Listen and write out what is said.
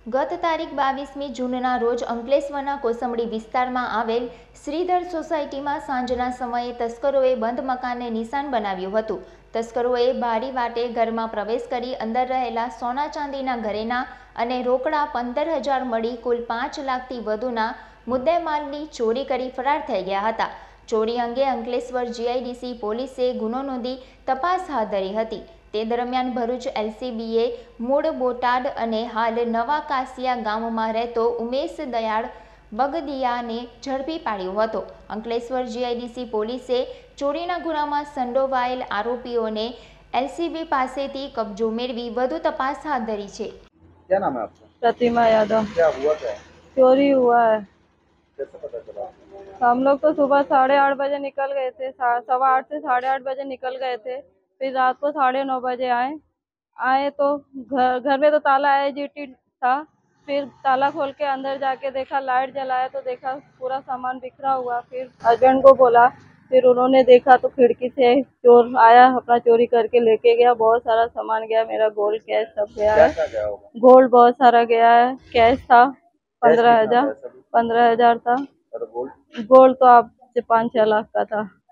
ગત તારીખ 22મી જૂનના રોજ અંકલેશ્વરના કોસંબડી વિસ્તારમાં આવેલ શ્રીધર સોસાયટીમાં સાંજના સમયે તસ્કરોએ બંધ મકાનને નિશાન બનાવ્યું હતું. તસ્કરોએ બારી વાટે ઘરમાં પ્રવેશ કરી અંદર રહેલા સોના ચાંદીના ઘરેણા અને રોકડા 15,000 મળી કુલ 5 લાખથી વધુના મુદ્દેમાલની ચોરી કરી ફરાર થઈ ગયા હતા. ચોરી અંગે અંકલેશ્વર જીઆઈડીસી પોલીસે ગુનો નોંધી તપાસ હાથ ધરી હતી. તે દરમિયાન ભરૂચ એલસીબીએ મૂળ બોટાદ અને હાલ નવા કાસિયા ગામમાં રહેતો ઉમેશ દયાળ બગદિયાને ઝડપી પાડ્યો હતો. અંકલેશ્વર જીઆઈડીસી પોલીસે ચોરીના ગુનામાં સંડોવાયેલ આરોપીઓને એલસીબી પાસેથી કબજો મેળવી વધુ તપાસ હાથ ધરી છે. क्या नाम है आपका? प्रतिमा यादव। क्या हुआ क्या? चोरी हुआ है। कैसे पता चला? हम लोग तो सुबह 8:30 बजे निकल गए थे, 8:15 से 8:30 बजे निकल गए थे। फिर रात को 9:30 बजे आए तो घर में तो ताला एजीटी था। फिर ताला खोल के अंदर जाके देखा, लाइट जलाया तो देखा पूरा सामान बिखरा हुआ। फिर हस्बैंड को बोला, फिर उन्होंने देखा तो खिड़की से चोर आया, अपना चोरी करके लेके गया। बहुत सारा सामान गया, मेरा गोल्ड कैश सब गया है। क्या गया होगा? गोल्ड बहुत सारा गया है, कैश था 15,000 था। और गोल्ड? गोल्ड तो आप 5-6 लाख का था।